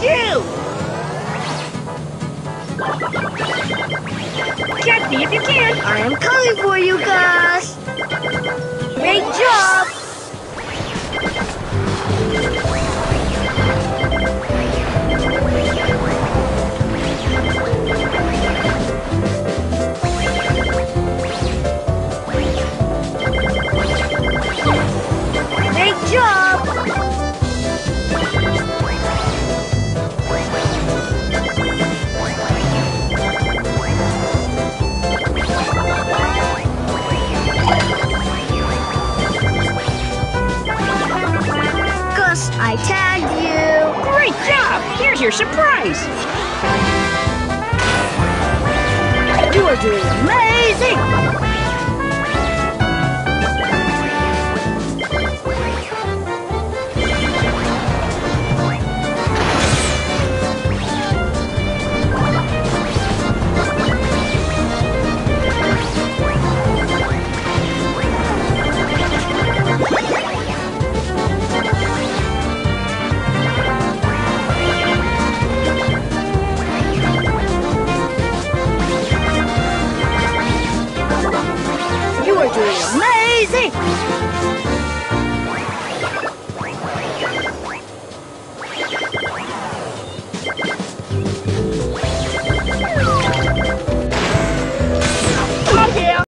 you! Catch me if you can! I am coming for you, Gus! Great job! Great job! Gus, I tagged you! Great job! Here's your surprise! You are doing amazing!